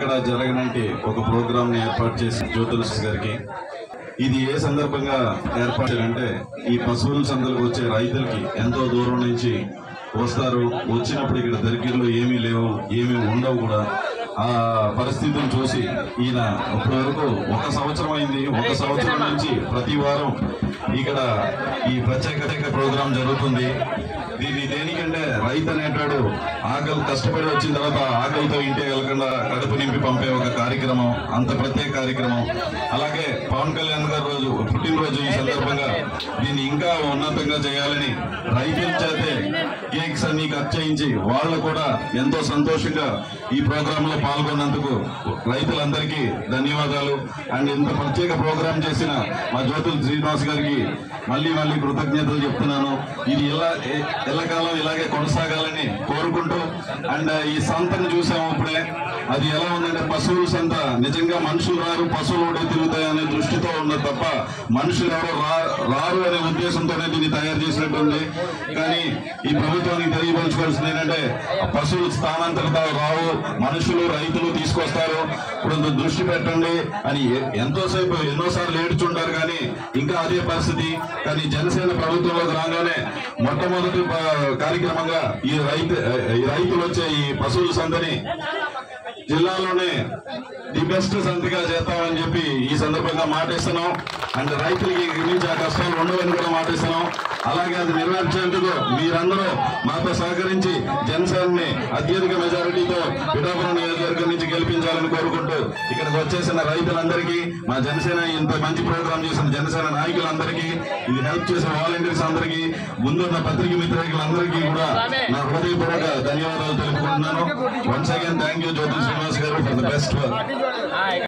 ఎక్కడ జరగనంటి ఒక ప్రోగ్రామ్ ని ఏర్పాటు చేసి జ్యోతులస్ గారికి ఇది ఏ సందర్భంగా ఏర్పాటు అంటే ఈ పశువుల సందర్భం వచ్చే రైతులకి ఎంతో దూరం నుంచి వస్తారు. వచ్చినప్పుడు ఇక్కడ దగ్గరలో ఏమీ లేవు, ఏమీ ఉండవు కూడా. ఆ పరిస్థితిని చూసి ఈయన ఇప్పటి వరకు 1 సంవత్సరం అయింది. 1 సంవత్సరం నుంచి ప్రతి వారం ఇక్కడ ఈ ప్రత్యేక ప్రోగ్రాం జరుగుతుంది. దీన్ని దేనికంటే రైతు అనేటాడు ఆకలి కష్టపడి వచ్చిన తర్వాత ఆకలితో ఇంటి వెళ్ళకుండా కడుపు నింపి పంపే ఒక కార్యక్రమం, అంత ప్రత్యేక కార్యక్రమం. అలాగే పవన్ కళ్యాణ్ గారి రోజు పుట్టినరోజు ఈ సందర్భంగా దీన్ని ఇంకా ఉన్నతంగా చేయాలని రైతుల చేతే కేక్స్ అన్ని కట్ చేయించి వాళ్ళు కూడా ఎంతో సంతోషంగా ఈ ప్రోగ్రామ్ లో పాల్గొన్నందుకు రైతులందరికీ ధన్యవాదాలు. అండ్ ఇంత ప్రత్యేక ప్రోగ్రాం చేసిన మా జ్యోతుల శ్రీనివాస్ గారికి మళ్ళీ కృతజ్ఞతలు చెప్తున్నాను. ఇది ఎల్లకాలం ఇలాగే కొనసాగాలని కోరుకుంటూ, అండ్ ఈ సంతను చూసాము ఇప్పుడే. అది ఎలా ఉందంటే పశువుల సంత నిజంగా మనుషులు రారు, పశువులు కూడా తిరుగుతాయనే దృష్టితో ఉన్నది తప్ప మనుషులు ఎవరు రారు అనే ఉద్దేశంతోనే దీన్ని తయారు చేసినట్టుంది. కానీ ఈ ప్రభుత్వానికి తెలియపరచుకోవాల్సింది ఏంటంటే పశువులు స్థానాంతరిత రావు, మనుషులు రైతులు తీసుకొస్తారు, ఇప్పుడు దృష్టి పెట్టండి అని ఎన్నోసార్లు ఏడ్చుంటారు. కానీ ఇంకా అదే పరిస్థితి. కానీ జనసేన ప్రభుత్వంలోకి రాగానే మొట్టమొదటి కార్యక్రమంగా ఈ రైతులు వచ్చే ఈ పశువుల సంతని జిల్లాలోనే ది బెస్ట్ సంతగా చేస్తామని చెప్పి ఈ సందర్భంగా మాటిస్తున్నాం. అండ్ రైతులకి గురించి ఆ కష్టాలు ఉండవని కూడా మాటిస్తున్నాం. అలాగే అది నెరవేర్చేందుకు మీరందరూ మాతో సహకరించి జనసేనని అత్యధిక మెజారిటీతో పిఠాపురం నియోజకవర్గం నుంచి గెలిపించాలని కోరుకుంటూ ఇక్కడికి వచ్చేసిన రైతులందరికీ, మా జనసేన ఇంత మంచి ప్రోగ్రాం చేసిన జనసేన నాయకులందరికీ, ఇది హెల్ప్ చేసిన వాలంటీర్స్ అందరికీ, ముందున్న పత్రిక మిత్రులందరికీ కూడా నా హృదయపూర్వక ధన్యవాదాలు తెలుపుకుంటున్నాను. Once again thank you Jyothula Srinivas garu for the best work.